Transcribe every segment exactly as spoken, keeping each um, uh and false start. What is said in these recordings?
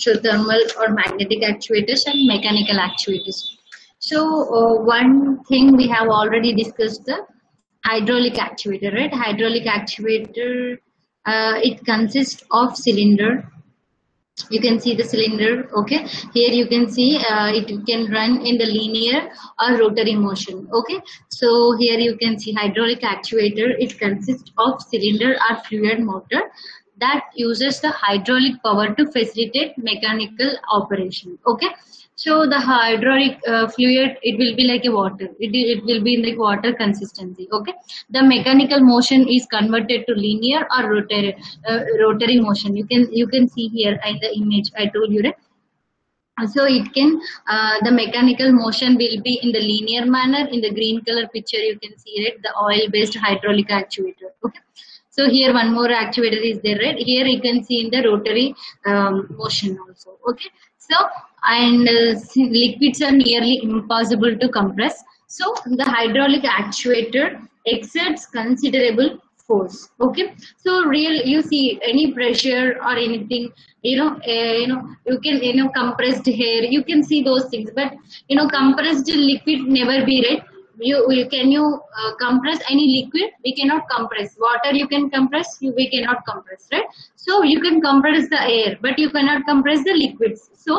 So thermal or magnetic actuators and mechanical actuators. So uh, one thing we have already discussed, the hydraulic actuator, right? Hydraulic actuator, uh, it consists of cylinder. You can see the cylinder. Okay, here you can see uh, it can run in the linear or rotary motion. Okay, so here you can see hydraulic actuator. It consists of cylinder or fluid motor that uses the hydraulic power to facilitate mechanical operation. Okay, so the hydraulic uh, fluid, it will be like a water. It, it will be like water consistency. Okay, the mechanical motion is converted to linear or rotary uh, rotary motion. You can you can see here in the image I told you, right? So it can uh, the mechanical motion will be in the linear manner. In the green color picture you can see it, the oil based hydraulic actuator. Okay, so here one more actuator is there, right? Here you can see in the rotary um, motion also. Okay, so and uh, liquids are nearly impossible to compress, so the hydraulic actuator exerts considerable force. Okay, so real, you see any pressure or anything, you know uh, you know you can, you know compressed air, you can see those things, but you know compressed liquid never be, right? You, you can you uh, compress any liquid? We cannot compress. Water you can compress, you we cannot compress, right? So you can compress the air, but you cannot compress the liquids. So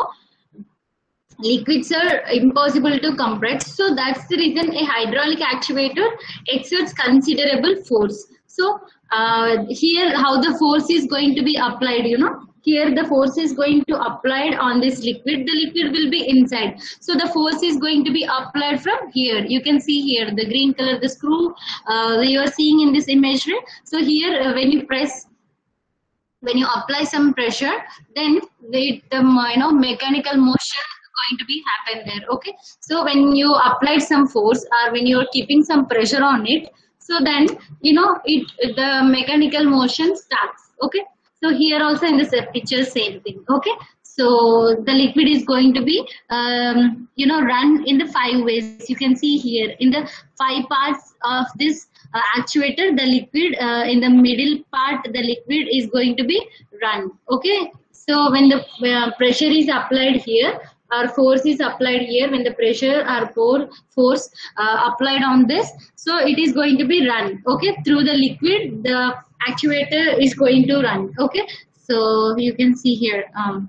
liquids are impossible to compress, so that's the reason a hydraulic actuator exerts considerable force. So uh, here how the force is going to be applied, you know here the force is going to applied on this liquid, the liquid will be inside, so the force is going to be applied from here. You can see here the green color, the screw uh, you are seeing in this image, right? So here uh, when you press, when you apply some pressure, then the, the you know mechanical motion going to be happen there. Okay, so when you applied some force or when you are keeping some pressure on it, so then you know it the mechanical motion starts. Okay, so here also in this picture same thing. Okay, so the liquid is going to be um, you know run in the five ways. You can see here in the five parts of this uh, actuator, the liquid uh, in the middle part, the liquid is going to be run. Okay, so when the uh, pressure is applied here or force is applied here, when the pressure or pour force uh, applied on this, so it is going to be run. Okay, through the liquid the actuator is going to run. Okay, so you can see here um,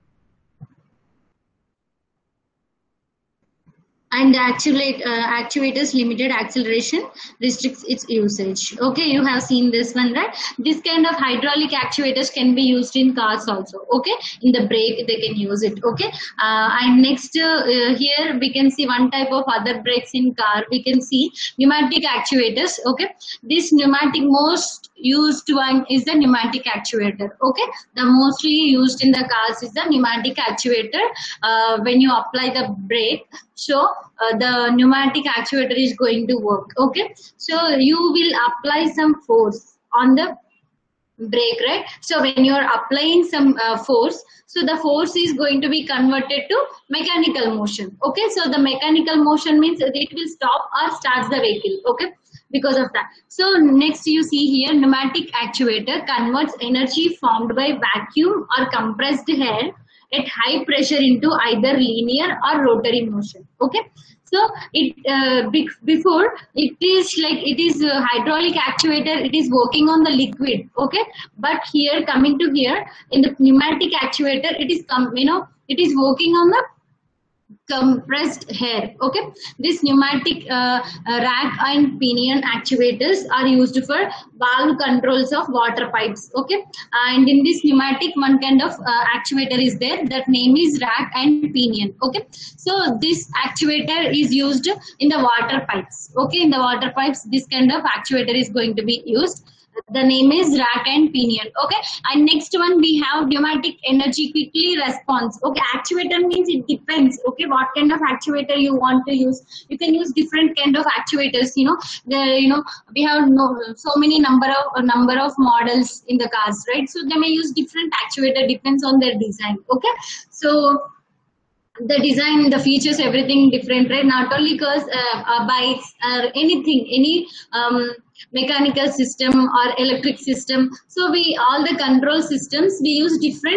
and the actuate, uh, actuator's limited acceleration restricts its usage. Okay, you have seen this one, right? This kind of hydraulic actuators can be used in cars also. Okay, in the brake they can use it. Okay, uh, and next uh, uh, here we can see one type of other brakes in car. We can see pneumatic actuators. Okay, this pneumatic most used one is the pneumatic actuator. Okay, the mostly used in the cars is the pneumatic actuator. Uh, when you apply the brake, so uh, the pneumatic actuator is going to work. Okay, so you will apply some force on the brake, right? So when you are applying some uh, force, so the force is going to be converted to mechanical motion. Okay, so the mechanical motion means it will stop or starts the vehicle. Okay, because of that. So next you see here, pneumatic actuator converts energy formed by vacuum or compressed air at high pressure into either linear or rotary motion. Okay, so it uh, before it is like it is a hydraulic actuator, it is working on the liquid. Okay, but here coming to here in the pneumatic actuator, it is come you know it is working on the compressed air. Okay, this pneumatic uh, uh, rack and pinion actuators are used for valve controls of water pipes. Okay, and in this pneumatic one kind of uh, actuator is there, that name is rack and pinion. Okay, so this actuator is used in the water pipes. Okay, in the water pipes this kind of actuator is going to be used. The name is rack and pinion. Okay, and next one we have pneumatic energy quickly response. Okay, actuator means it depends. Okay, what kind of actuator you want to use. You can use different kind of actuators. You know, the you know we have no, so many number of uh, number of models in the cars, right? So they may use different actuator, depends on their design. Okay, so the design, the features, everything different, right? Not only because uh, uh, bikes or anything, any um, mechanical system or electric system. So we all the control systems we use different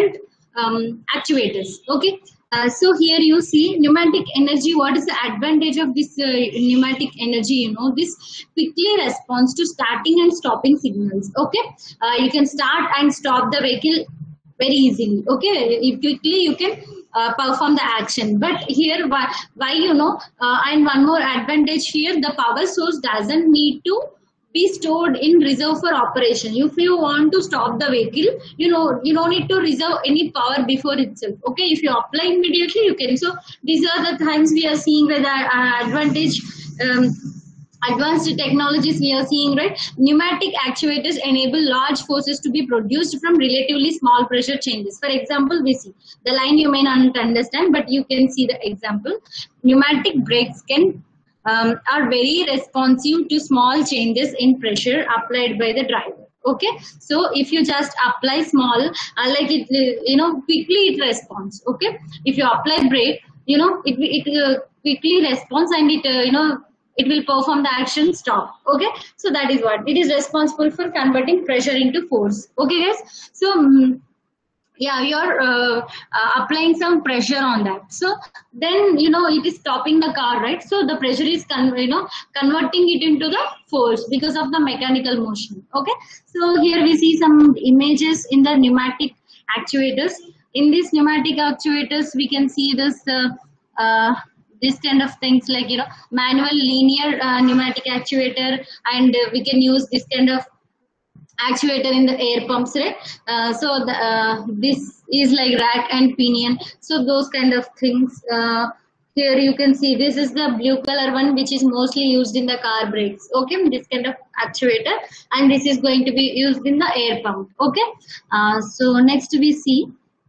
um, actuators. Okay. Uh, so here you see pneumatic energy. What is the advantage of this uh, pneumatic energy? You know, this quickly responds to starting and stopping signals. Okay, uh, you can start and stop the vehicle very easily. Okay, you quickly you can uh, perform the action. But here, why, why you know, uh, and one more advantage here, the power source doesn't need to be stored in reserve for operation. If you want to stop the vehicle, you know, you don't need to reserve any power before itself. Okay, if you apply immediately, you can. So these are the times we are seeing where the uh, advantage. Um, Advanced technologies we are seeing, right? Pneumatic actuators enable large forces to be produced from relatively small pressure changes. For example, we see the line you may not understand, but you can see the example. Pneumatic brakes can um, are very responsive to small changes in pressure applied by the driver. Okay, so if you just apply small, uh, like it, you know, quickly it responds. Okay, if you apply brake, you know, it it uh, quickly responds and it uh, you know, it will perform the action stop. Okay, so that is what it is responsible for, converting pressure into force. Okay guys, so um, yeah, you're uh, uh, applying some pressure on that, so then you know it is stopping the car, right? So the pressure is con you know converting it into the force because of the mechanical motion. Okay, so here we see some images in the pneumatic actuators. In these pneumatic actuators we can see this uh, uh, this kind of things, like, you know, manual linear uh, pneumatic actuator, and uh, we can use this kind of actuator in the air pumps, right? Uh, so the, uh, this is like rack and pinion, so those kind of things. Uh, here you can see this is the blue color one, which is mostly used in the car brakes. Okay, this kind of actuator, and this is going to be used in the air pump. Okay, uh, so next we see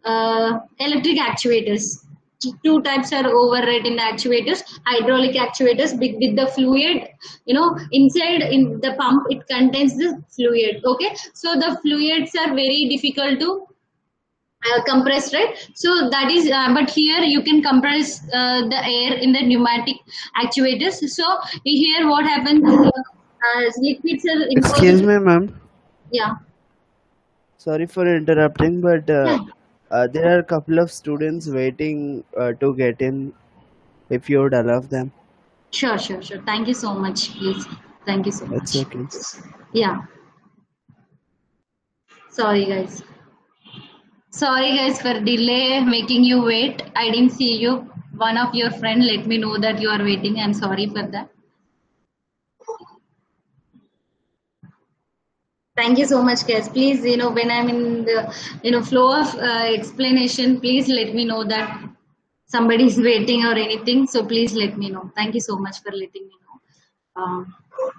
uh, electric actuators. Two types are override in the actuators. Hydraulic actuators with, with the fluid, you know, inside in the pump it contains the fluid. Okay, so the fluids are very difficult to uh, compress, right? So that is uh, but here you can compress uh, the air in the pneumatic actuators. So here what happens, uh, uh, liquids are Excuse me, ma'am. Yeah, Sorry for interrupting, but uh, yeah. uh, there are a couple of students waiting uh, to get in. If you would allow them, Sure, sure, sure. Thank you so much, please. Thank you so it's much. okay. Yeah, sorry guys. Sorry guys for delay making you wait. I didn't see you. One of your friend let me know that you are waiting. I'm sorry for that. Thank you so much, guys. Please, you know, when I'm in the, you know, flow of uh, explanation, please let me know that somebody is waiting or anything. So please let me know. Thank you so much for letting me know. Um,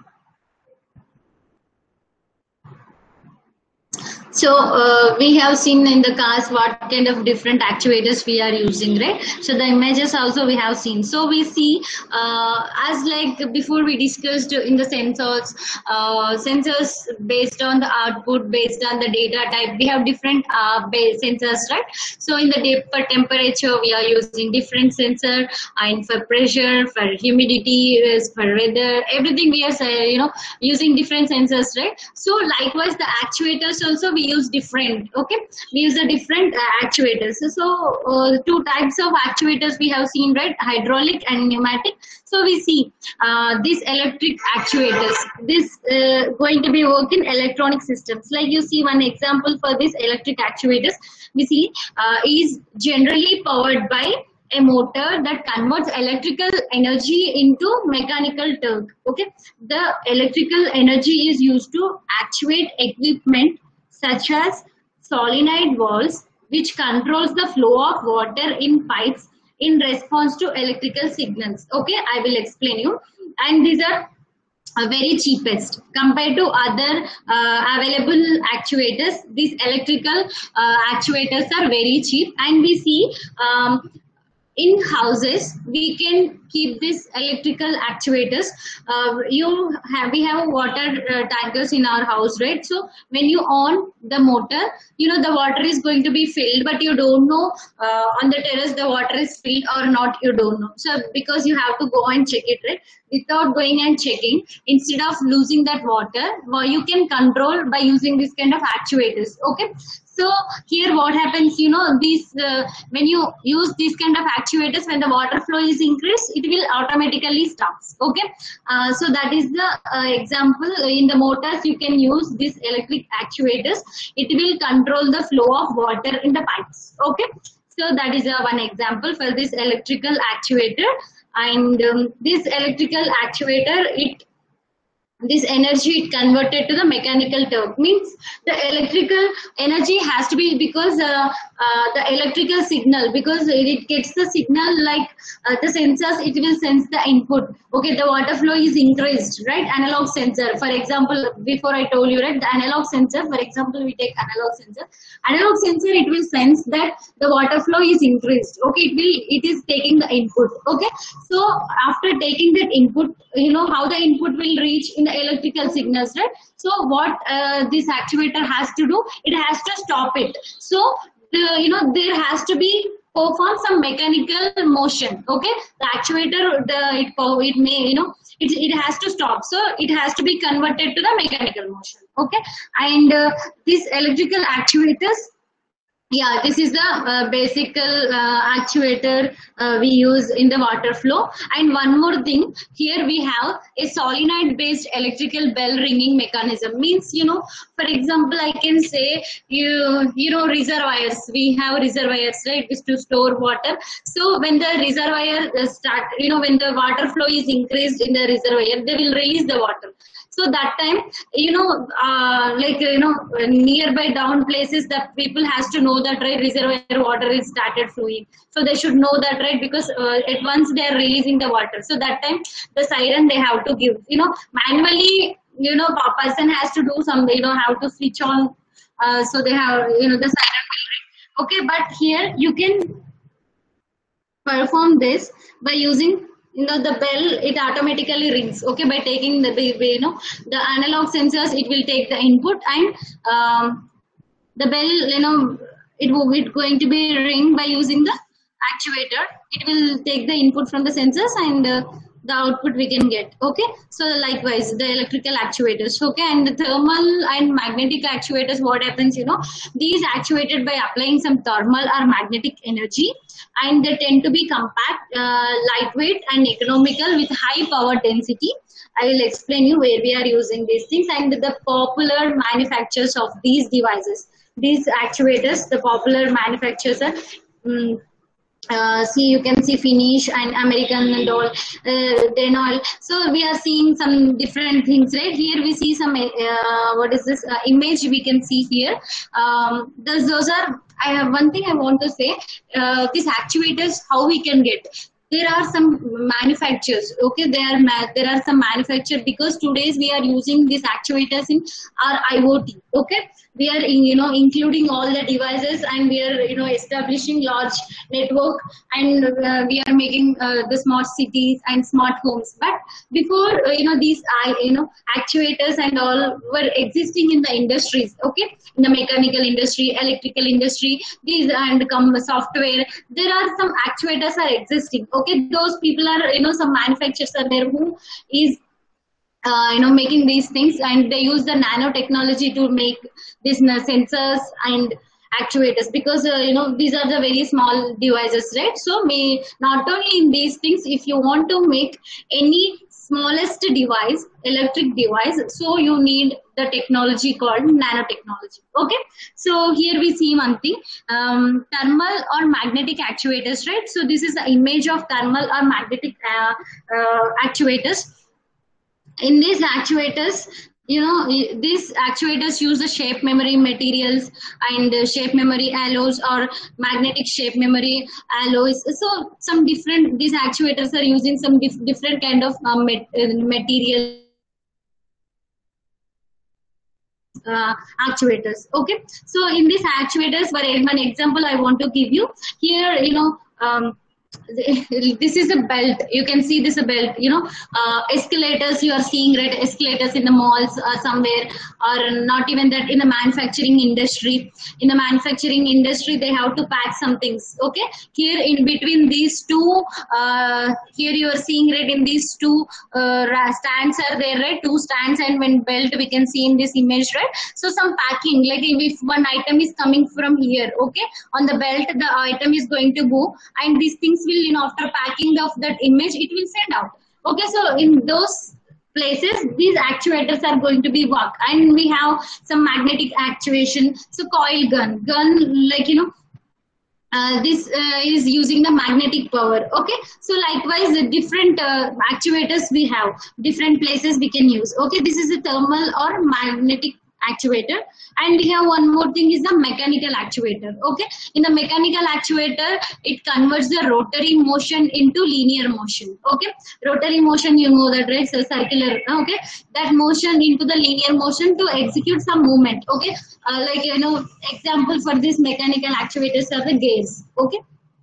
So uh, we have seen in the cars what kind of different actuators we are using, right? So the images also we have seen. So we see uh, as like before we discussed in the sensors, uh, sensors based on the output, based on the data type, we have different uh, base sensors, right? So in the for temperature we are using different sensor, and for pressure, for humidity, for weather, everything we are uh, you know using different sensors, right? So likewise the actuators also we use different. Okay, we use a different uh, actuators. So, so uh, two types of actuators we have seen, right? Hydraulic and pneumatic. So we see uh, these electric actuators, this uh, going to be work in electronic systems. Like you see one example for this electric actuators, we see uh, is generally powered by a motor that converts electrical energy into mechanical torque. Okay, the electrical energy is used to actuate equipment such as solenoid valves, which controls the flow of water in pipes in response to electrical signals. Okay, I will explain you. And these are uh, very cheapest compared to other uh, available actuators. These electrical uh, actuators are very cheap, and we see um, in houses we can keep these electrical actuators. Uh, you have we have water uh, tankers in our house, right? So when you on the motor, you know the water is going to be filled, but you don't know uh, on the terrace the water is filled or not, you don't know. So because you have to go and check it, right? Without going and checking, instead of losing that water, well, you can control by using this kind of actuators. Okay, So here what happens, you know, these uh, when you use these kind of actuators, when the water flow is increased, it will automatically stops. Okay, uh, so that is the uh, example. In the motors you can use these electric actuators. It will control the flow of water in the pipes. Okay, so that is uh, one example for this electrical actuator. And um, this electrical actuator, it this energy it converted to the mechanical torque, means the electrical energy has to be, because uh, uh, the electrical signal, because it gets the signal like uh, the sensors, it will sense the input. Okay, the water flow is increased, right? Analog sensor, for example, before I told you, right, the analog sensor, for example, we take analog sensor. Analog sensor, it will sense that the water flow is increased. Okay, it will, it is taking the input. Okay, so after taking that input, you know how the input will reach in the electrical signals, right? So what uh, this actuator has to do, it has to stop it. So the, you know there has to be perform some mechanical motion. Okay, the actuator, the it, it may, you know it, it has to stop, so it has to be converted to the mechanical motion. Okay, and uh, these electrical actuators, yeah, this is the uh, basic uh, actuator uh, we use in the water flow. And one more thing, here we have a solenoid based electrical bell ringing mechanism. Means, you know, for example, I can say, you you know, reservoirs. We have reservoirs, right, is to store water. So when the reservoir uh, start, you know, when the water flow is increased in the reservoir, they will release the water. So that time, you know, uh, like, you know, nearby down places, that people has to know that, right, reservoir water is started flowing. So they should know that, right, because uh, at once they are releasing the water. So that time, the siren they have to give, you know, manually, you know, a person has to do some, you know, how to switch on. Uh, so they have, you know, the siren will ring. Okay, but here you can perform this by using, you know, the bell, it automatically rings. Okay, by taking the, you know, the analog sensors, it will take the input, and um, the bell, you know, it will it going to be ring by using the actuator. It will take the input from the sensors, and uh, the output we can get. Okay, so likewise the electrical actuators. Okay, and the thermal and magnetic actuators, what happens, you know, these actuated by applying some thermal or magnetic energy, and they tend to be compact, uh, lightweight and economical with high power density. I will explain you where we are using these things and the popular manufacturers of these devices. These actuators, the popular manufacturers are um, Uh, see, you can see Finnish and American and all, uh, then all. So we are seeing some different things, right? Here we see some, uh, what is this uh, image we can see here. Um, those, those are, I have one thing I want to say, uh, these actuators, how we can get. There are some manufacturers, okay, there are there are some manufacturers, because today's we are using these actuators in our I O T. Okay, we are in, you know, including all the devices, and we are, you know, establishing large network, and uh, we are making uh, the smart cities and smart homes. But before, uh, you know, these I you know actuators and all were existing in the industries. Okay, in the mechanical industry, electrical industry, these and come software, there are some actuators are existing. Okay, those people are, you know, some manufacturers are there who is uh, you know, making these things, and they use the nanotechnology to make these sensors and actuators, because uh, you know, these are the very small devices, right? So may not only in these things, if you want to make any smallest device, electric device, so you need the technology called nanotechnology. Okay, so here we see one thing, um, thermal or magnetic actuators, right? So this is the image of thermal or magnetic uh, uh, actuators. In these actuators, you know, these actuators use the shape memory materials and shape memory alloys or magnetic shape memory alloys. So some different, these actuators are using some dif different kind of uh, met material uh, actuators. Okay, so in these actuators, for one example I want to give you here, you know, um, this is a belt. You can see this a belt. You know, uh, escalators. You are seeing red escalators in the malls uh, somewhere, or not even that in the manufacturing industry. In the manufacturing industry, they have to pack some things. Okay, here in between these two, uh, here you are seeing red in these two uh, stands are there, right? Two stands and one belt we can see in this image, right? So some packing, like if one item is coming from here, okay, on the belt the item is going to go, and these things will, you know, after packing of that image it will send out. Okay, so in those places these actuators are going to be work, and we have some magnetic actuation. So coil gun gun like, you know, uh, this uh, is using the magnetic power. Okay, so likewise the different uh, actuators we have, different places we can use. Okay, this is a thermal or magnetic actuator. And we have one more thing is the mechanical actuator. Okay, in the mechanical actuator it converts the rotary motion into linear motion. Okay, rotary motion, you know that, right? So circular, okay, that motion into the linear motion to execute some movement. Okay, uh, like, you know, example for this mechanical actuators are the gears. Okay,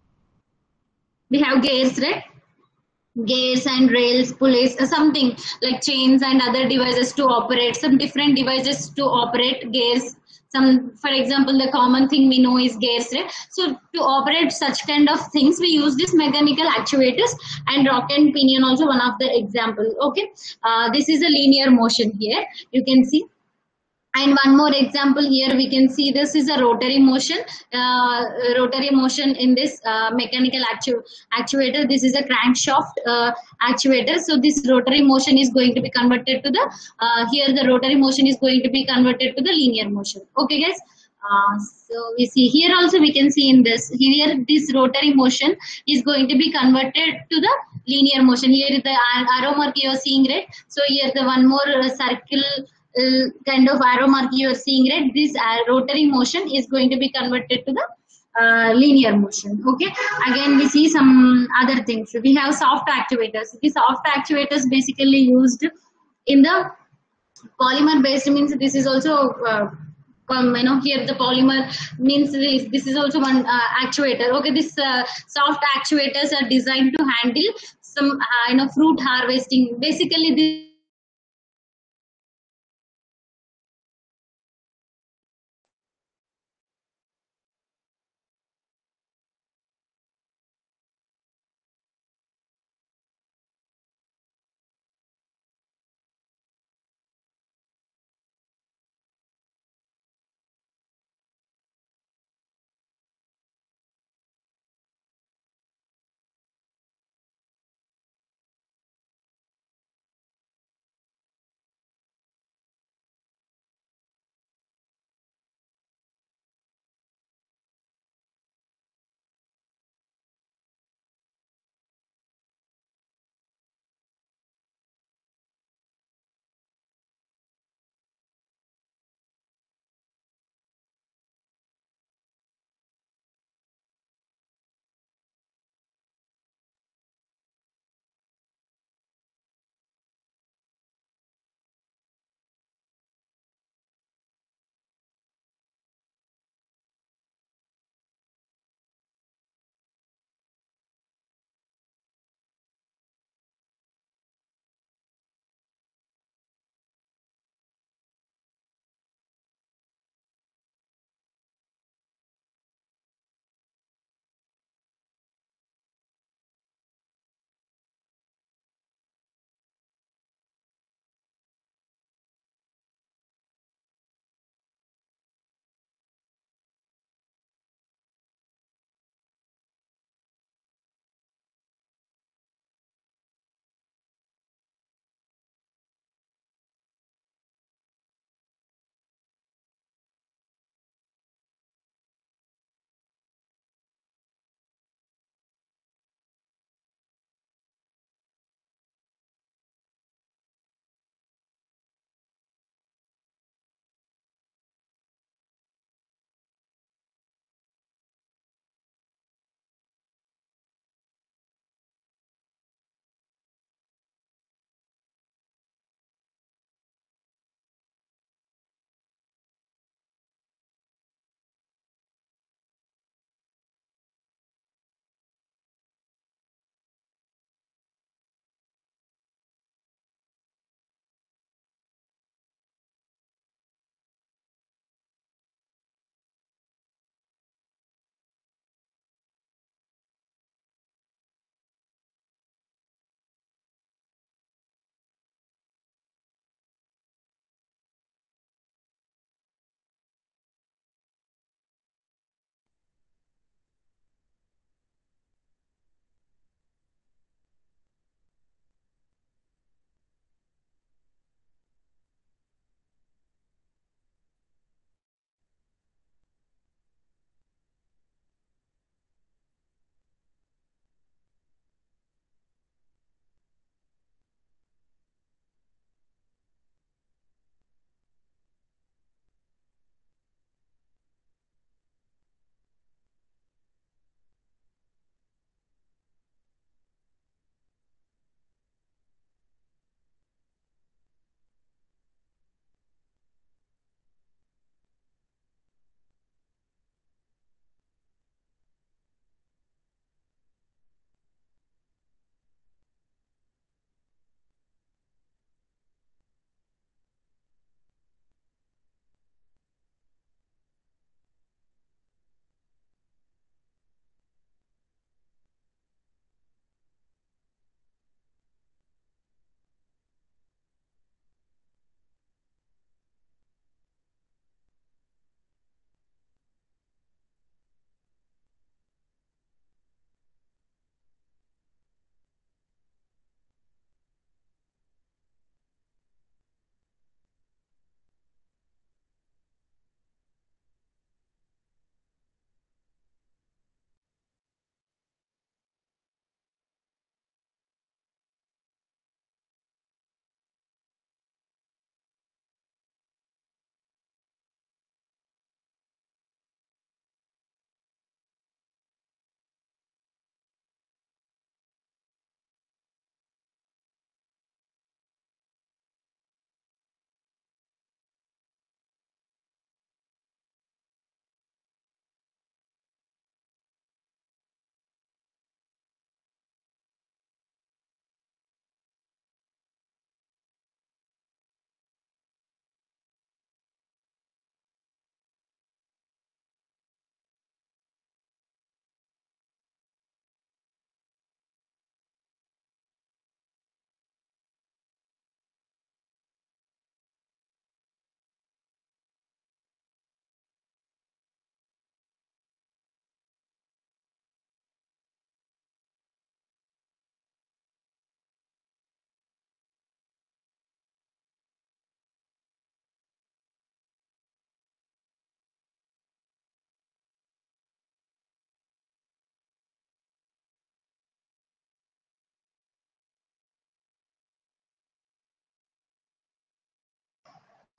we have gears, right? Gears and rails, pulleys, uh, something like chains and other devices to operate, some different devices to operate gears. Some, for example, the common thing we know is gears, right? So to operate such kind of things, we use this mechanical actuators, and rock and pinion also one of the example. Okay, uh, this is a linear motion here. You can see. And one more example here, we can see this is a rotary motion, uh, rotary motion in this uh, mechanical actu actuator. This is a crankshaft uh, actuator. So this rotary motion is going to be converted to the, uh, here the rotary motion is going to be converted to the linear motion. Okay guys. Uh, so we see here also we can see in this, here this rotary motion is going to be converted to the linear motion. Here the arrow mark you are seeing, right? So here the one more uh, circle uh, kind of arrow mark you are seeing, right? This uh, rotary motion is going to be converted to the uh, linear motion. Okay, again we see some other things. We have soft actuators. The soft actuators basically used in the polymer based, means this is also uh, um, you know, here the polymer means this, this is also one uh, actuator. Okay, this uh, soft actuators are designed to handle some uh, you know, fruit harvesting. Basically this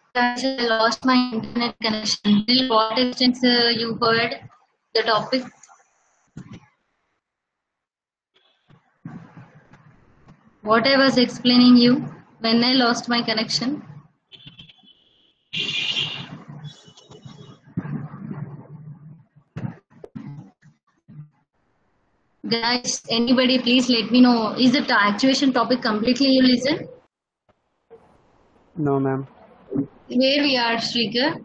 Guys, I lost my internet connection. Till what extent uh, you heard the topic? What I was explaining you when I lost my connection? Guys, anybody please let me know. Is the actuation topic completely you listen? No, ma'am. Where we are, Shrikar?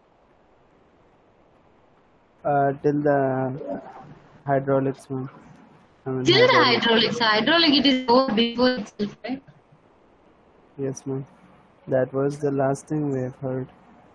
Uh, till the hydraulics, ma'am. I mean, Till the hydraulic. hydraulics. Hydraulic it is over before itself, right? Yes, ma'am. That was the last thing we have heard.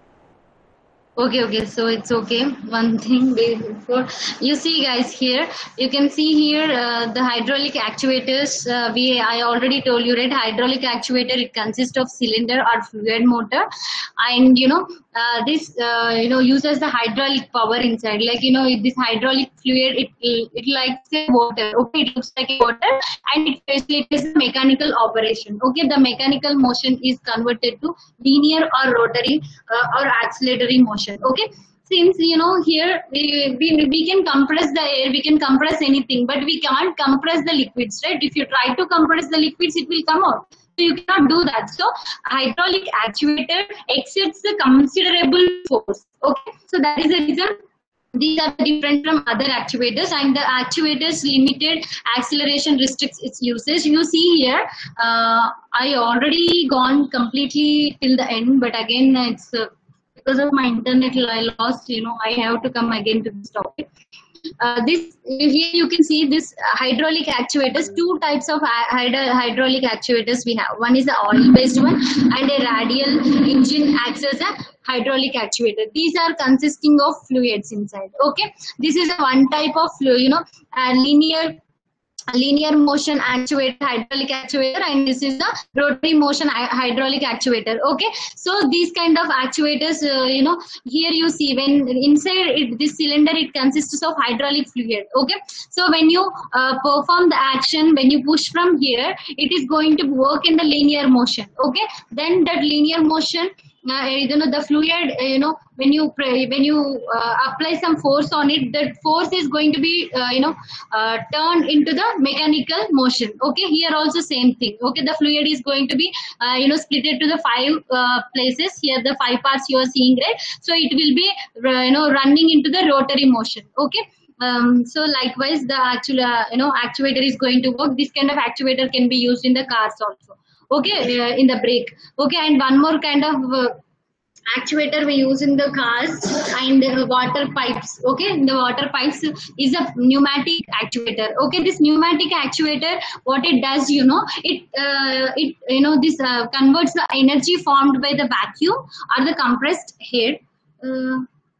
Okay, okay, so it's okay. One thing before you see, guys, here you can see here uh, the hydraulic actuators. Uh, we I already told you, right? Hydraulic actuator, it consists of cylinder or fluid motor, and you know uh, this uh, you know uses the hydraulic power inside. Like you know this hydraulic fluid, it it likes a water. Okay, it looks like a water, and it facilitates the mechanical operation. Okay, the mechanical motion is converted to linear or rotary uh, or acceleratory motion. Okay, since you know here we, we we can compress the air, we can compress anything, but we can't compress the liquids, right? If you try to compress the liquids, it will come out, so you cannot do that. So hydraulic actuator exerts a considerable force. Okay, so that is the reason these are different from other actuators, and the actuators limited acceleration restricts its usage. You see here, uh, I already gone completely till the end, but again it's uh, because of my internet I lost. You know, I have to come again to this topic. Uh, this here you can see this hydraulic actuators. Two types of hydro, hydraulic actuators we have. One is the oil-based one, and a radial engine acts as a hydraulic actuator. These are consisting of fluids inside. Okay, this is a one type of fluid. You know, uh, linear linear motion actuator, hydraulic actuator, and this is the rotary motion hydraulic actuator. Okay, so these kind of actuators, uh, you know, here you see when inside it, this cylinder, it consists of hydraulic fluid. Okay, so when you uh, perform the action, when you push from here, it is going to work in the linear motion. Okay, then that linear motion, uh, you know, the fluid, uh, you know, when you pray, when you uh, apply some force on it, that force is going to be uh, you know uh, turned into the mechanical motion. Okay, here also same thing. Okay, the fluid is going to be uh, you know split to the five uh, places. Here the five parts you are seeing, right? So it will be uh, you know running into the rotary motion. Okay, um, so likewise the actual uh, you know actuator is going to work. This kind of actuator can be used in the cars also. Okay, uh, in the brake. Okay, and one more kind of uh, actuator we use in the cars and uh, water pipes. Okay, the water pipes is a pneumatic actuator. Okay, this pneumatic actuator, what it does, you know, it uh, it you know this uh, converts the energy formed by the vacuum or the compressed air. Uh,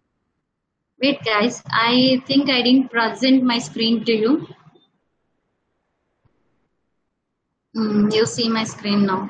wait, guys, I think I didn't present my screen to you. Mm, you see my screen now.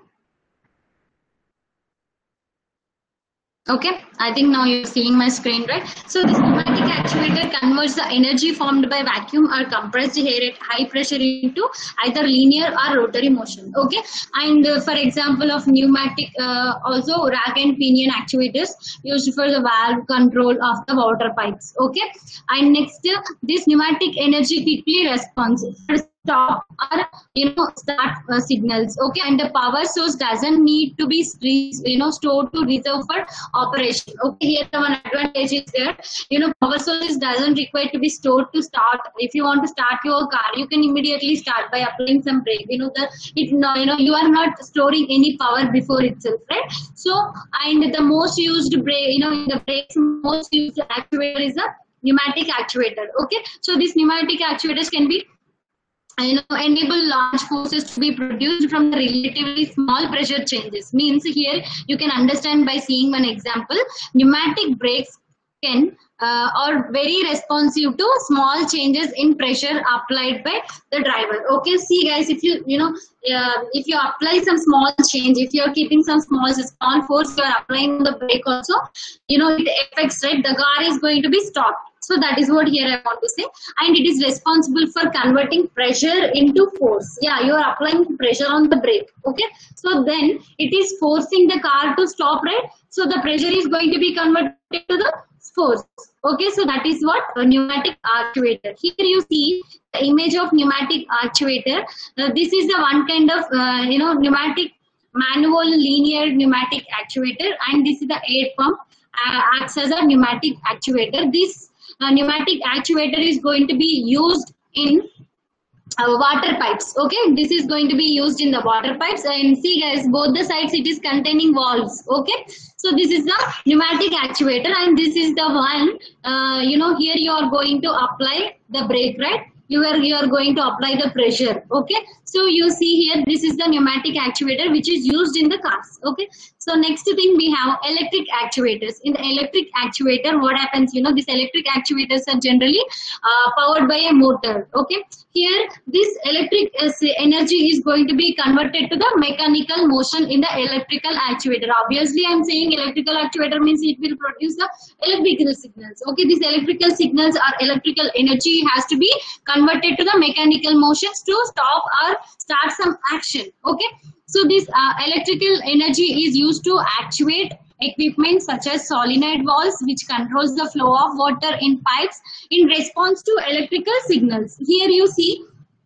Okay, I think now you're seeing my screen, right? So this pneumatic actuator converts the energy formed by vacuum or compressed air at high pressure into either linear or rotary motion. Okay, and uh, for example of pneumatic, uh, also rack and pinion actuators used for the valve control of the water pipes. Okay, and next uh, this pneumatic energy quickly responds. Stop or you know start uh, signals. Okay, and the power source doesn't need to be you know stored to reserve for operation. Okay, here the one advantage is there. You know, power source doesn't require to be stored to start. If you want to start your car, you can immediately start by applying some brake. You know, the it you know you are not storing any power before itself, right? So, and the most used brake, you know, in the brakes, most used actuator is a pneumatic actuator. Okay, so these pneumatic actuators can be you know enable large forces to be produced from the relatively small pressure changes. Means here you can understand by seeing one example. Pneumatic brakes can uh, or very responsive to small changes in pressure applied by the driver. Okay, see guys, if you you know uh, if you apply some small change, if you are keeping some small small force you are applying the brake also, you know it affects, right? The car is going to be stopped. So that is what here I want to say, and it is responsible for converting pressure into force. Yeah, you are applying pressure on the brake. Okay, so then it is forcing the car to stop, right? So the pressure is going to be converted to the force. Okay, so that is what a pneumatic actuator. Here you see the image of pneumatic actuator. Uh, this is the one kind of uh, you know pneumatic manual linear pneumatic actuator, and this is the air pump uh, acts as a pneumatic actuator. This uh, pneumatic actuator is going to be used in uh, water pipes. Okay, this is going to be used in the water pipes, and see guys, both the sides it is containing valves. Okay, so this is the pneumatic actuator, and this is the one uh, you know here you are going to apply the brake, right? You are you are going to apply the pressure. Okay, so you see here this is the pneumatic actuator which is used in the cars. Okay, so next thing we have electric actuators. In the electric actuator, what happens, you know these electric actuators are generally uh, powered by a motor. Okay, here this electric uh, energy is going to be converted to the mechanical motion in the electrical actuator. Obviously I'm saying electrical actuator means it will produce the electrical signals. Okay, these electrical signals or electrical energy has to be converted to the mechanical motions to stop or start some action. Okay, so this uh, electrical energy is used to actuate equipment such as solenoid valves, which controls the flow of water in pipes in response to electrical signals. Here you see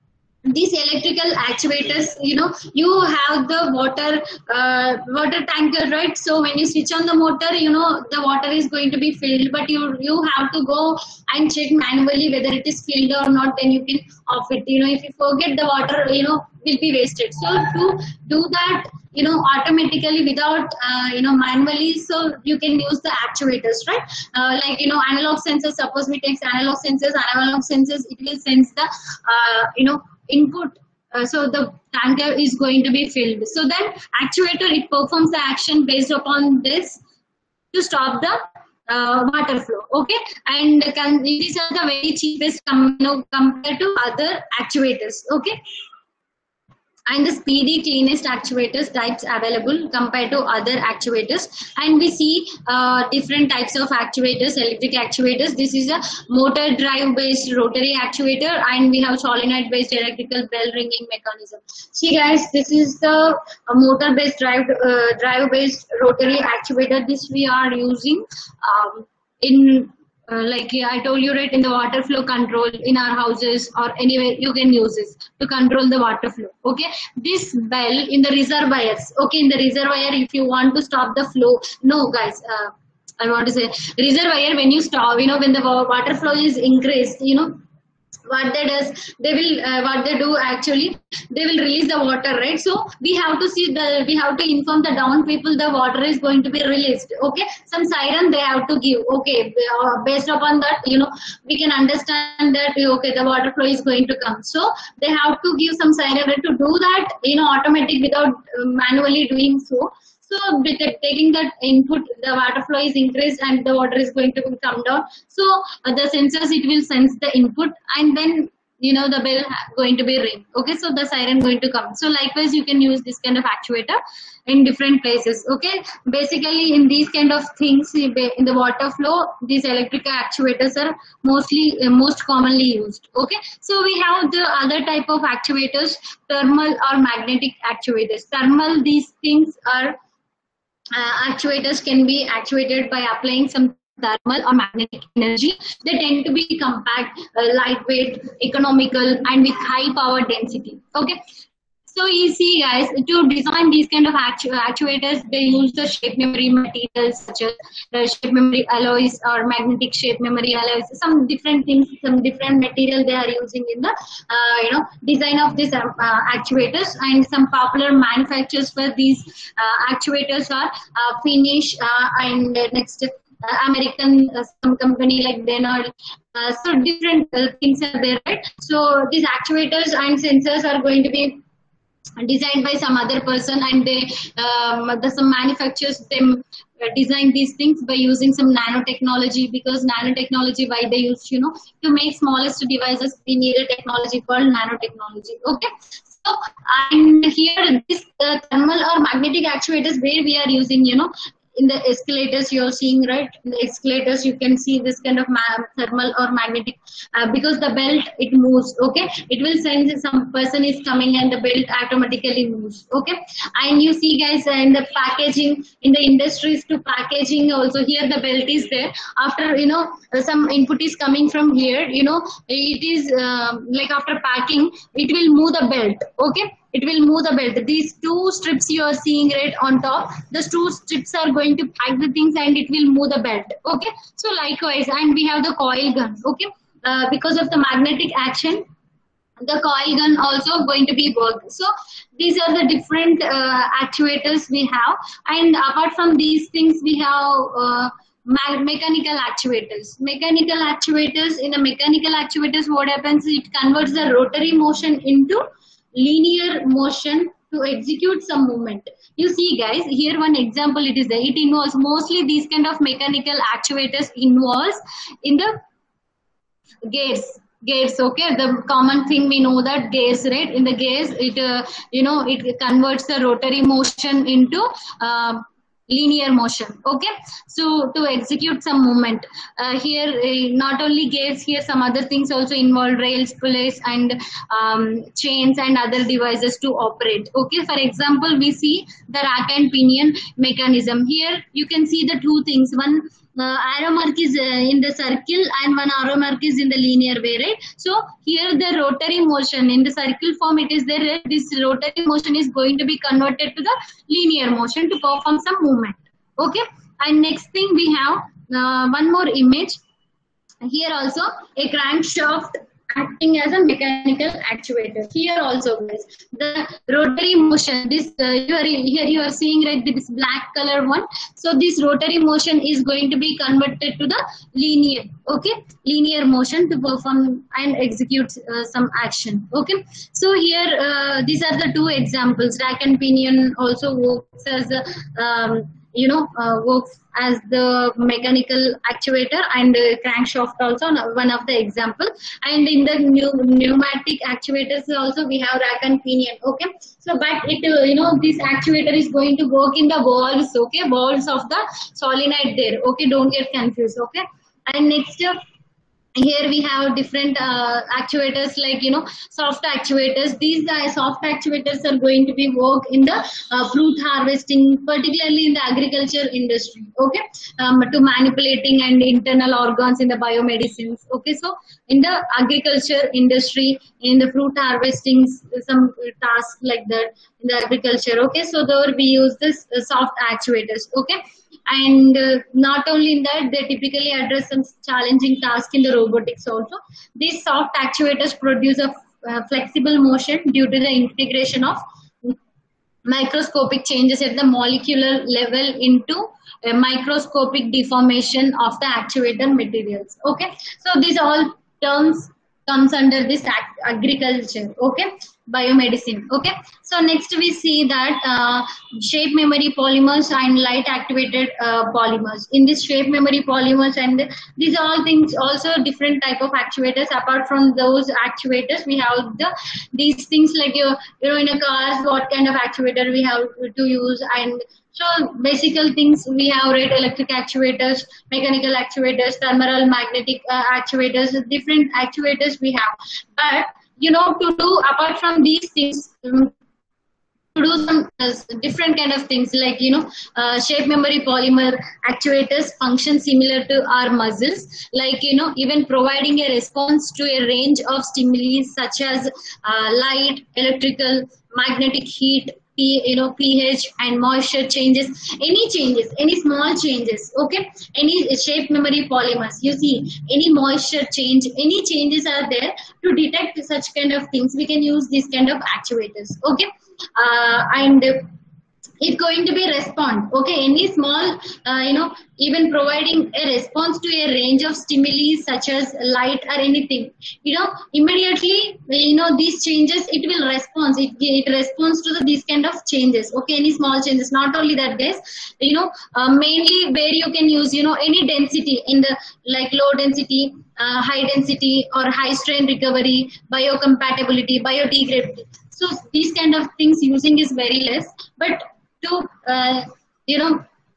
these electrical actuators, you know you have the water uh, water tanker, right? So when you switch on the motor, you know the water is going to be filled, but you you have to go and check manually whether it is filled or not, then you can off it. You know if you forget, the water you know will be wasted. So to do that, you know automatically without uh, you know manually, so you can use the actuators, right? Uh, like you know analog sensors, suppose we take analog sensors, analog sensors it will sense the uh, you know input, uh, so the tanker is going to be filled. So then actuator, it performs the action based upon this to stop the uh, water flow. Okay, and can, these are the very cheapest com, you know, compared to other actuators. Okay, and the speedy cleanest actuators types available compared to other actuators. And we see uh, different types of actuators, electric actuators. This is a motor drive based rotary actuator, and we have solenoid based electrical bell ringing mechanism. See guys, this is the uh, motor based drive uh, drive based rotary actuator. This we are using um, in Uh, like I told you, right, in the water flow control in our houses or anywhere you can use this to control the water flow. Okay, this bell in the reservoirs. Okay, in the reservoir, if you want to stop the flow, no guys, uh, I want to say reservoir, when you stop, you know when the water flow is increased, you know what they does, they will uh, what they do actually, they will release the water, right? So we have to see the we have to inform the down people the water is going to be released. Okay, some siren they have to give. Okay, based upon that, you know we can understand that okay, the water flow is going to come, so they have to give some siren to do that, you know automatic, without uh, manually doing so. So taking that input, the water flow is increased and the water is going to come down. So uh, the sensors, it will sense the input, and then you know the bell going to be ring. Okay, so the siren going to come. So likewise you can use this kind of actuator in different places. Okay, basically in these kind of things in the water flow, these electrical actuators are mostly uh, most commonly used. Okay, so we have the other type of actuators, thermal or magnetic actuators. Thermal, these things are Uh, actuators can be actuated by applying some thermal or magnetic energy. They tend to be compact, uh, lightweight, economical, and with high power density. Okay, so you see guys, to design these kind of actu actuators, they use the shape memory materials such as the shape memory alloys or magnetic shape memory alloys, some different things, some different material they are using in the uh, you know design of these uh, actuators. And some popular manufacturers for these uh, actuators are uh, Finnish uh, and next uh, American uh, some company like Denard. Uh, so different uh, things are there, right? So these actuators and sensors are going to be designed by some other person, and they um, the some manufacturers them uh, design these things by using some nanotechnology, because nanotechnology, why they use, you know, to make smallest devices, we need a technology called nanotechnology. Okay. So, and here this uh, thermal or magnetic actuators where we are using, you know, in the escalators you're seeing, right? In the escalators you can see this kind of thermal or magnetic, uh, because the belt it moves. Okay, it will sense some person is coming and the belt automatically moves. Okay, and you see guys, uh, in the packaging, in the industries to packaging also, here the belt is there. After, you know, some input is coming from here, you know, it is uh, like after packing it will move the belt. Okay, it will move the belt. These two strips you are seeing right on top, the two strips are going to pack the things and it will move the belt. Okay, so likewise, and we have the coil gun. Okay, uh, because of the magnetic action, the coil gun also going to be worked. So these are the different uh, actuators we have, and apart from these things we have uh, mechanical actuators. Mechanical actuators, in a mechanical actuators what happens, it converts the rotary motion into linear motion to execute some movement. You see guys, here one example it is there. It involves mostly these kind of mechanical actuators involves in the gears. Gears, okay, the common thing we know that gears, right? In the gears, it uh, you know, it converts the rotary motion into uh, linear motion. Okay, so to execute some movement, uh, here uh, not only gears, here some other things also involved, rails, pulleys, and um, chains and other devices to operate. Okay, for example, we see the rack and pinion mechanism. Here you can see the two things. One uh, arrow mark is uh, in the circle and one arrow mark is in the linear way, right? So here the rotary motion in the circle form it is there, right? This rotary motion is going to be converted to the linear motion to perform some movement. Okay, and next thing we have uh, one more image. Here also a crankshaft acting as a mechanical actuator. Here also guys, the rotary motion, this uh, you are here you are seeing, right, this black color one. So this rotary motion is going to be converted to the linear, okay, linear motion to perform and execute uh, some action. Okay, so here uh, these are the two examples. Rack and pinion also works as a um, you know uh, works as the mechanical actuator, and uh, crankshaft also one of the example. And in the new pneumatic actuators also we have rack and pinion. Okay, so but it uh, you know this actuator is going to work in the valves. Okay, valves of the solenoid there. Okay, don't get confused. Okay, and next uh, here we have different uh, actuators, like, you know, soft actuators. These uh, soft actuators are going to be work in the uh, fruit harvesting, particularly in the agriculture industry. Okay, um, to manipulating and internal organs in the biomedicines. Okay, so in the agriculture industry, in the fruit harvesting, some tasks like that in the agriculture. Okay, so there we use this uh, soft actuators. Okay, and uh, not only in that, they typically address some challenging tasks in the robotics also. These soft actuators produce a uh, flexible motion due to the integration of microscopic changes at the molecular level into a microscopic deformation of the actuator materials. Okay, so these all terms comes under this agriculture. Okay, biomedicine. Okay, so next we see that uh, shape memory polymers and light activated uh, polymers. In this shape memory polymers, and these all things also different type of actuators. Apart from those actuators, we have the these things like you, you know in a car what kind of actuator we have to use. And so basic things we have, right? Electric actuators, mechanical actuators, thermal, magnetic uh, actuators, different actuators we have. But you know, to do apart from these things, um, to do some uh, different kind of things, like, you know, uh, shape memory polymer actuators function similar to our muscles, like, you know, even providing a response to a range of stimuli such as uh, light, electrical, magnetic heat, P, you know, pH and moisture changes, any changes, any small changes. Okay, any shape memory polymers, you see, any moisture change, any changes are there, to detect such kind of things we can use these kind of actuators. Okay, uh, and it's going to be respond. Okay, any small uh, you know even providing a response to a range of stimuli such as light or anything, you know immediately, you know these changes, it will respond, it, it responds to the, these kind of changes. Okay, any small changes. Not only that, guys, you know uh, mainly where you can use, you know any density in the, like low density, uh, high density or high strain recovery, biocompatibility, biodegradability. So these kind of things using is very less, but to uh, you know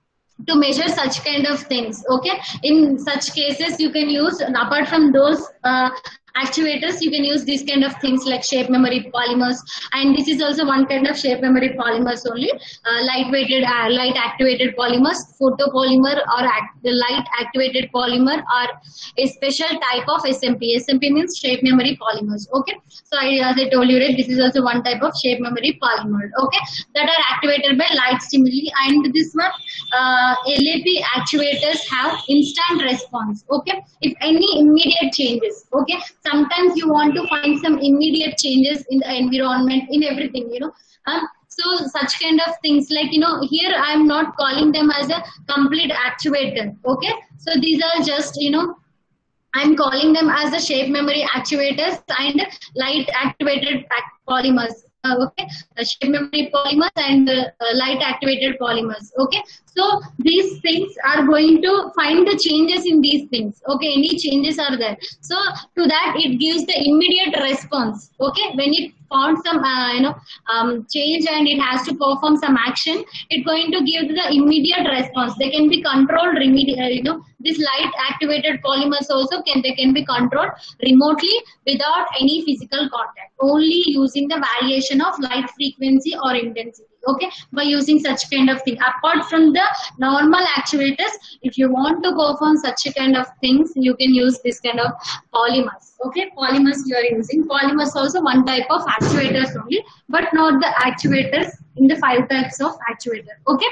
to measure such kind of things. Okay, in such cases you can use, apart from those uh, actuators, you can use these kind of things like shape memory polymers, and this is also one kind of shape memory polymers only. Uh, lightweighted uh, light activated polymers, photopolymer or act, the light activated polymer, or a special type of S M P. S M P means shape memory polymers. Okay, so I, as I told you, right, this is also one type of shape memory polymer. Okay, that are activated by light stimuli, and this one uh, L A P actuators have instant response. Okay, if any immediate changes. Okay, sometimes you want to find some immediate changes in the environment, in everything, you know. Um, so such kind of things, like, you know, here I am not calling them as a complete actuator. Okay, so these are just, you know, I'm calling them as the shape memory actuators and light activated polymers. Uh, okay, uh, shape memory polymers and uh, uh, light activated polymers. Okay, so these things are going to find the changes in these things. Okay, any changes are there. So to that it gives the immediate response. Okay, when it found some uh, you know um, change and it has to perform some action, it's going to give the immediate response. They can be controlled remedi- uh, you know these light activated polymers also can they can be controlled remotely without any physical contact, only using the variation of light frequency or intensity. Okay, by using such kind of thing. Apart from the normal actuators, if you want to perform such a kind of things, you can use this kind of polymers. Okay, polymers you are using. Polymers also one type of actuators only, but not the actuators in the five types of actuator. Okay,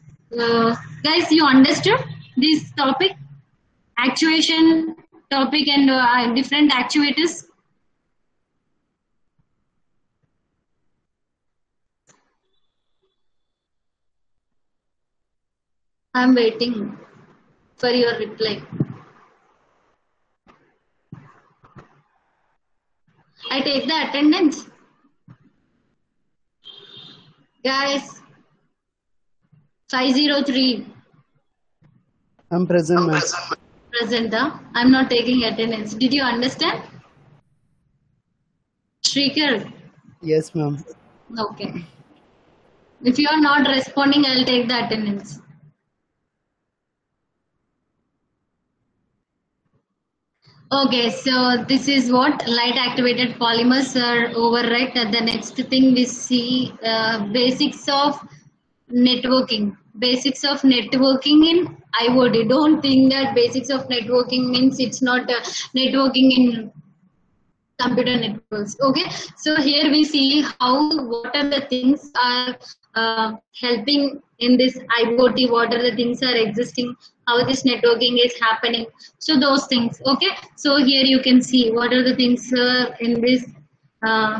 uh, guys, you understood this topic, actuation topic, and uh, different actuators. I'm waiting for your reply. I take the attendance. Guys, five zero three. I'm present, ma'am. Present, huh? I'm not taking attendance. Did you understand? Shrikar? Yes, ma'am. Okay. If you are not responding, I'll take the attendance. Okay, so this is what light activated polymers are over, right? The next thing we see, uh, basics of networking. Basics of networking in IoT. Don't think that basics of networking means it's not uh, networking in computer networks. Okay, so here we see how, what are the things are uh, helping in this IoT, what are the things are existing, how this networking is happening. So those things. Okay, so here you can see what are the things uh, in this uh,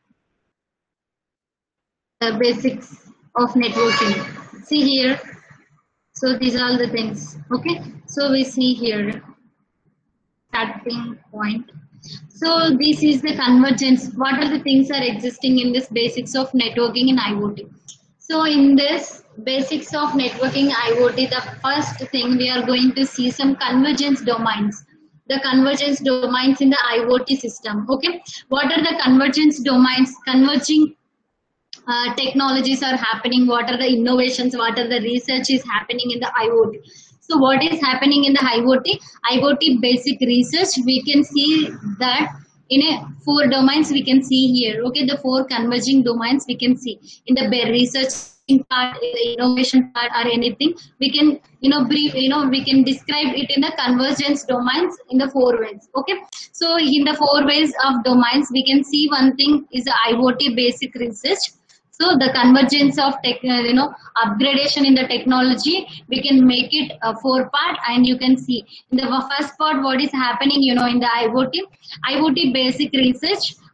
the basics of networking. See here. So these are all the things. Okay, so we see here starting point. So this is the convergence. What are the things are existing in this basics of networking in IoT? So in this basics of networking IoT, the first thing we are going to see some convergence domains. The convergence domains in the IoT system. Okay, what are the convergence domains? Converging uh, technologies are happening. What are the innovations? What are the research is happening in the IoT? So what is happening in the IoT? IoT basic research, we can see that in a four domains we can see here. Okay, the four converging domains we can see in the research part, in the innovation part, or anything. We can, you know, brief, you know, we can describe it in the convergence domains in the four ways. Okay, so in the four ways of domains, we can see one thing is the IoT basic research. So the convergence of tech, you know, upgradation in the technology, we can make it a four part, and you can see in the first part what is happening, you know, in the IoT, IoT basic research.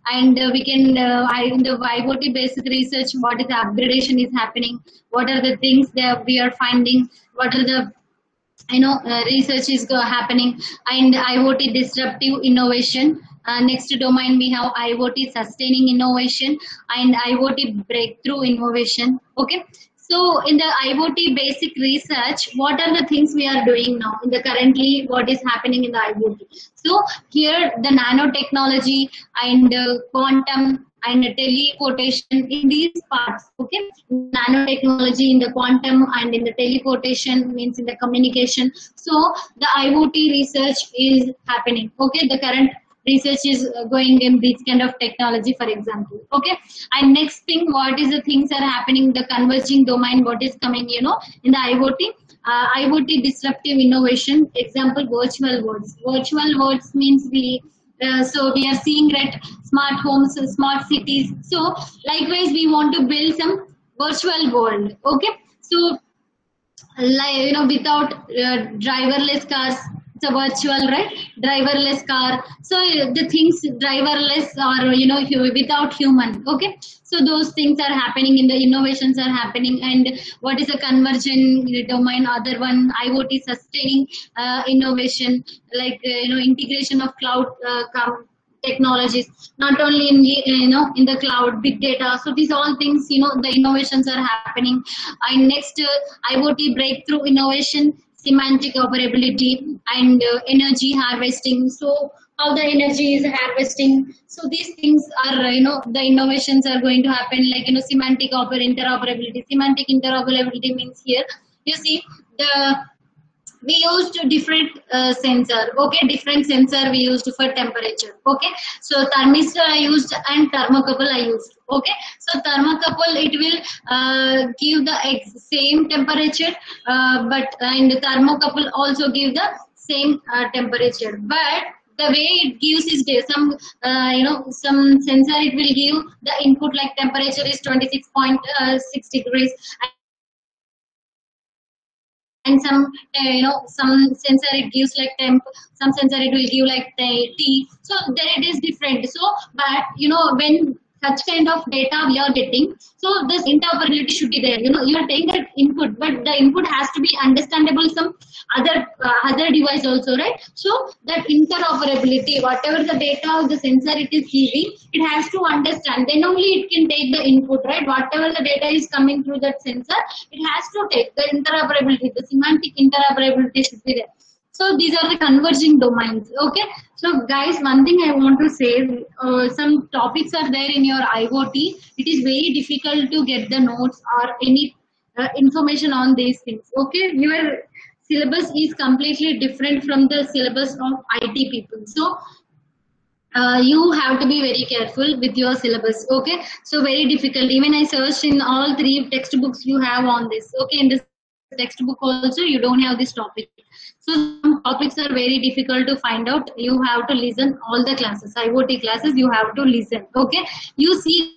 and uh, we can uh, I, in the IoT basic research, what is the upgradation is happening, what are the things that we are finding, what are the you know uh, research is go happening, and IoT disruptive innovation. Uh, next domain we have IoT sustaining innovation and IoT breakthrough innovation. Okay, so in the IoT basic research, what are the things we are doing now in the currently what is happening in the IoT? So here the nanotechnology and uh, quantum and teleportation in these parts. Okay, nanotechnology in the quantum and in the teleportation means in the communication. So the IoT research is happening. Okay, the current research is uh, going in this kind of technology, for example. Okay, and next thing, what is the things are happening, the converging domain, what is coming, you know, in the IoT. Uh, IoT disruptive innovation, example virtual worlds. Virtual worlds means we uh, so we are seeing that smart homes, smart cities. So likewise, we want to build some virtual world. Okay, so like you know, without uh, driverless cars, it's a virtual, right? Driverless car. So uh, the things driverless or you know hu- without human. Okay, so those things are happening in the innovations are happening. And what is a conversion domain? Other one, IoT sustaining uh, innovation, like uh, you know integration of cloud uh, com- technologies, not only in the you know in the cloud, big data. So these all things, you know, the innovations are happening. And next, uh, IoT breakthrough innovation, semantic operability and uh, energy harvesting. So how the energy is harvesting. So these things are, uh, you know, the innovations are going to happen, like, you know, semantic oper interoperability. Semantic interoperability means here, you see, the we used different uh, sensor. Okay, different sensor we used for temperature. Okay, so thermistor I used and thermocouple I used. Okay, so thermocouple, it will uh, give the ex same temperature, uh, but and thermocouple also give the same uh, temperature, but the way it gives is there. Some uh, you know some sensor, it will give the input like temperature is twenty-six point six degrees, and some uh, you know some sensor it gives like temp, some sensor it will give like the t. So there it is different. So but you know when such kind of data we are getting, so this interoperability should be there. You know, you are taking that input, but the input has to be understandable some other uh, other device also, right? So that interoperability, whatever the data of the sensor it is giving, it has to understand, then only it can take the input, right? Whatever the data is coming through that sensor, it has to take the interoperability, the semantic interoperability should be there. So these are the converging domains. Okay, so guys, one thing I want to say, uh, some topics are there in your IoT. It is very difficult to get the notes or any uh, information on these things. Okay, your syllabus is completely different from the syllabus of I T people. So uh, you have to be very careful with your syllabus. Okay, so very difficult. Even I searched in all three textbooks you have on this. Okay, in this textbook also you don't have this topic. So some topics are very difficult to find out. You have to listen all the classes, IoT classes. You have to listen. Okay, you see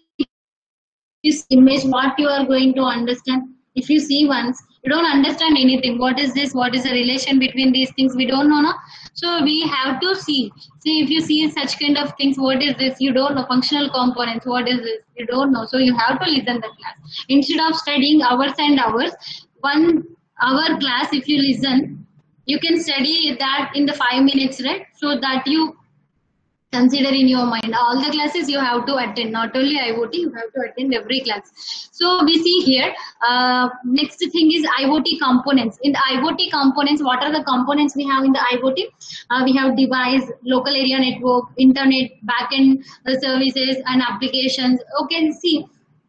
this image, what you are going to understand. If you see once, you don't understand anything. What is this? What is the relation between these things? We don't know, no? So we have to see. See, if you see such kind of things, what is this? You don't know. Functional components, what is this? You don't know. So you have to listen the class. Instead of studying hours and hours, one hour class, if you listen, you can study that in the five minutes, right? So that you consider in your mind. All the classes you have to attend, not only IoT, you have to attend every class. So we see here, uh, next thing is IoT components. In the IoT components, what are the components we have in the IoT? Uh, we have device, local area network, internet, backend uh, services and applications. Okay, see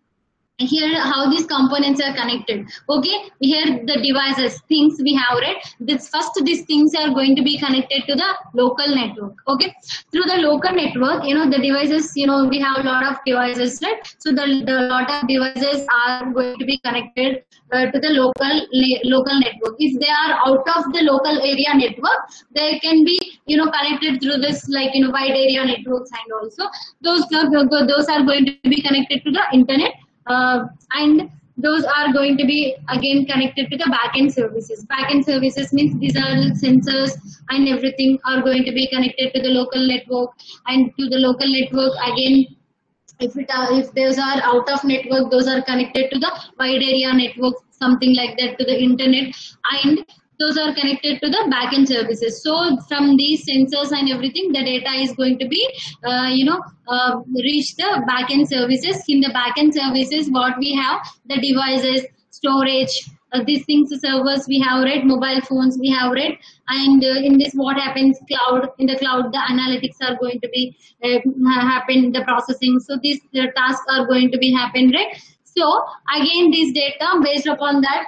here how these components are connected. Okay, here the devices, things we have, right? This first, these things are going to be connected to the local network. Okay, through the local network, you know, the devices, you know, we have a lot of devices, right? So the, the lot of devices are going to be connected uh, to the local local network. If they are out of the local area network, they can be, you know, connected through this, like, you know, wide area networks, and also those those are going to be connected to the internet. Uh, and those are going to be again connected to the backend services. Backend services means these are sensors and everything are going to be connected to the local network, and to the local network again, if it are, if those are out of network, those are connected to the wide area network, something like that, to the internet, and those are connected to the backend services. So from these sensors and everything, the data is going to be uh, you know uh, reach the backend services. In the backend services, what we have, the devices, storage, uh, these things, servers we have read, mobile phones we have read, and uh, in this what happens, cloud, in the cloud the analytics are going to be uh, happen, the processing, so these uh, tasks are going to be happen, right? So again, this data, based upon that,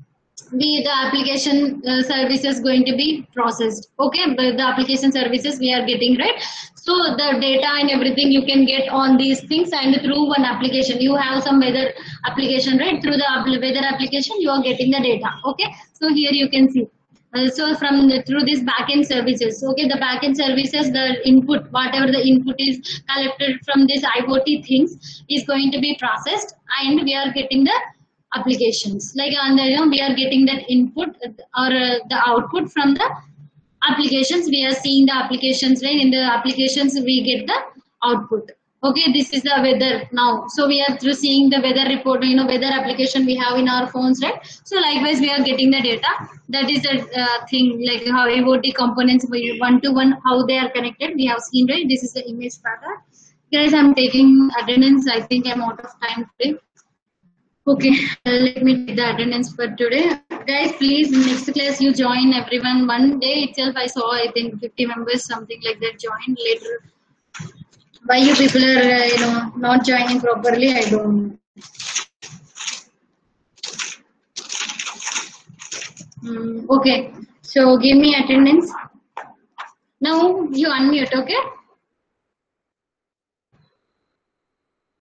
we the application uh, services going to be processed. Okay, but the application services we are getting, right? So the data and everything you can get on these things, and through one application you have some weather application, right? Through the weather application you are getting the data. Okay, so here you can see, uh, so from the, through these backend services, okay, the backend services, the input, whatever the input is collected from this IoT things is going to be processed, and we are getting the applications, like on the, you know, we are getting that input or uh, the output from the applications. We are seeing the applications, right? In the applications we get the output. Okay, this is the weather now, so we are through seeing the weather report, you know, weather application we have in our phones, right? So likewise we are getting the data. That is the uh, thing, like how IoT components one to one, how they are connected, we have seen, right? This is the image pattern. Guys, I'm taking attendance. I think I'm out of time today. Okay, uh, let me take the attendance for today. Guys, please, next class you join everyone. One day itself I saw, I think fifty members, something like that, joined. Later, why you people are, uh, you know, not joining properly, I don't know. Mm, okay, so give me attendance. Now you unmute, okay?